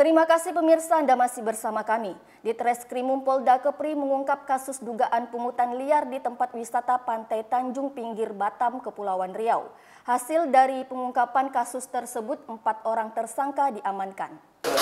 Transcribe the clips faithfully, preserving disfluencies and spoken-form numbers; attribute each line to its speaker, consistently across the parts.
Speaker 1: Terima kasih pemirsa, Anda masih bersama kami. Di Treskrimum Polda Kepri mengungkap kasus dugaan pungutan liar di tempat wisata Pantai Tanjung Pinggir Batam, Kepulauan Riau. Hasil dari pengungkapan kasus tersebut, empat orang tersangka diamankan.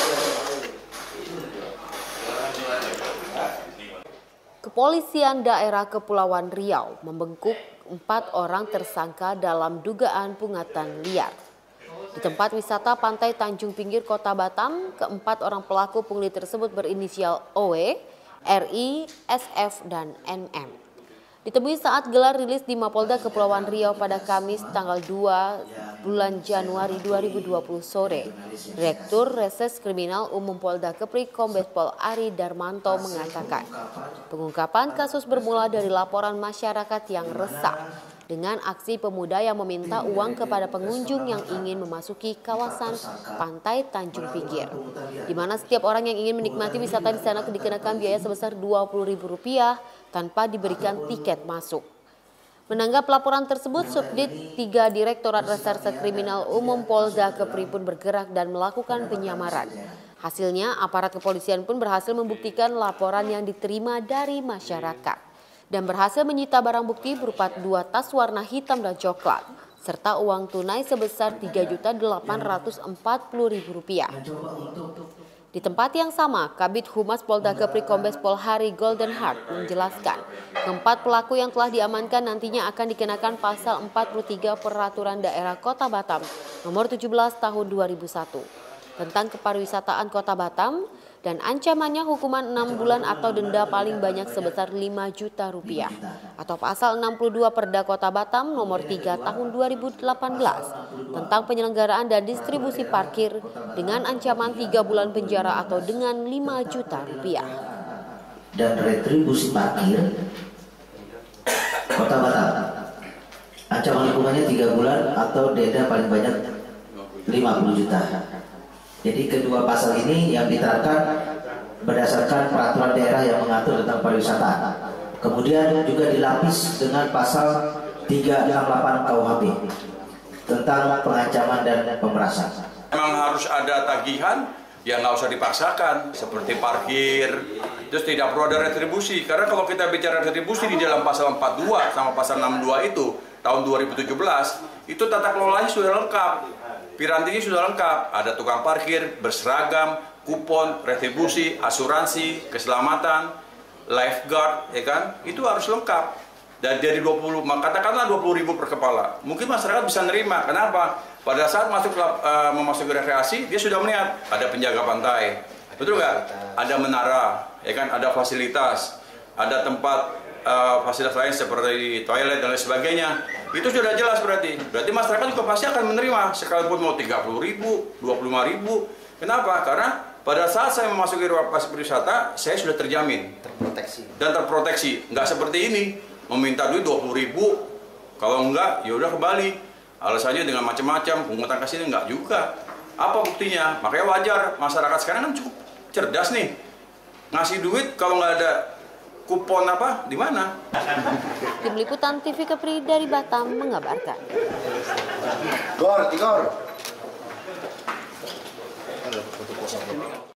Speaker 2: Kepolisian Daerah Kepulauan Riau membekuk empat orang tersangka dalam dugaan pungutan liar. Di tempat wisata Pantai Tanjung Pinggir Kota Batam, keempat orang pelaku pungli tersebut berinisial O W, R I, S F, dan N M. Ditemui saat gelar rilis di Mapolda Kepulauan Riau pada Kamis tanggal dua bulan Januari dua ribu dua puluh sore, Direktur Reses Kriminal Umum Polda Kepri Kombes Pol Ari Darmanto mengatakan, pengungkapan kasus bermula dari laporan masyarakat yang resah dengan aksi pemuda yang meminta uang kepada pengunjung yang ingin memasuki kawasan Pantai Tanjung Pinggir, di mana setiap orang yang ingin menikmati wisata di sana dikenakan biaya sebesar dua puluh ribu rupiah tanpa diberikan tiket masuk. Menanggap laporan tersebut, Subdit tiga Direktorat Reserse Kriminal Umum Polda Kepri pun bergerak dan melakukan penyamaran. Hasilnya, aparat kepolisian pun berhasil membuktikan laporan yang diterima dari masyarakat dan berhasil menyita barang bukti berupa dua tas warna hitam dan coklat, serta uang tunai sebesar tiga juta delapan ratus empat puluh ribu rupiah. Di tempat yang sama, Kabid Humas Polda Kepri Kombes Pol Hari Goldenheart menjelaskan, keempat pelaku yang telah diamankan nantinya akan dikenakan pasal empat puluh tiga Peraturan Daerah Kota Batam nomor tujuh belas tahun dua ribu satu tentang kepariwisataan Kota Batam, dan ancamannya hukuman enam bulan atau denda paling banyak sebesar lima juta rupiah, atau pasal enam puluh dua Perda Kota Batam nomor tiga tahun dua ribu delapan belas tentang penyelenggaraan dan distribusi parkir dengan ancaman tiga bulan penjara atau dengan lima juta rupiah.
Speaker 3: Dan retribusi parkir Kota Batam, ancaman hukumannya tiga bulan atau denda paling banyak lima puluh juta. Jadi kedua pasal ini yang diterapkan berdasarkan peraturan daerah yang mengatur tentang pariwisata. Kemudian juga dilapis dengan pasal tiga enam delapan K U H P tentang pengancaman dan pemerasan.
Speaker 4: Memang harus ada tagihan yang nggak usah dipaksakan, seperti parkir, terus tidak perlu ada retribusi. Karena kalau kita bicara retribusi di dalam pasal empat puluh dua sama pasal enam puluh dua itu tahun dua ribu tujuh belas, itu tata kelolanya sudah lengkap. Pirantinya sudah lengkap, ada tukang parkir, berseragam, kupon, retribusi, asuransi, keselamatan, lifeguard, ya kan? Itu harus lengkap. Dan dari dua puluh, katakanlah dua puluh ribu per kepala. Mungkin masyarakat bisa nerima. Kenapa? Pada saat masuk uh, memasuki rekreasi, dia sudah melihat ada penjaga pantai. Betul nggak? Ada menara, ya kan? Ada fasilitas, ada tempat uh, fasilitas lain seperti toilet dan lain sebagainya. Itu sudah jelas berarti. Berarti masyarakat juga pasti akan menerima, sekalipun mau tiga puluh ribu, dua puluh lima ribu. Kenapa? Karena pada saat saya memasuki ruang pariwisata, saya sudah terjamin.
Speaker 3: Terproteksi. Dan
Speaker 4: terproteksi. Nggak seperti ini, meminta duit dua puluh ribu, kalau enggak, ya udah kembali. Alasannya dengan macam-macam, pungutan kasih enggak juga. Apa buktinya? Makanya wajar, masyarakat sekarang kan cukup cerdas nih. Ngasih duit kalau nggak ada kupon apa, di mana?
Speaker 2: Tim Liputan T V Kepri dari Batam mengabarkan.
Speaker 5: Gor, Tigor.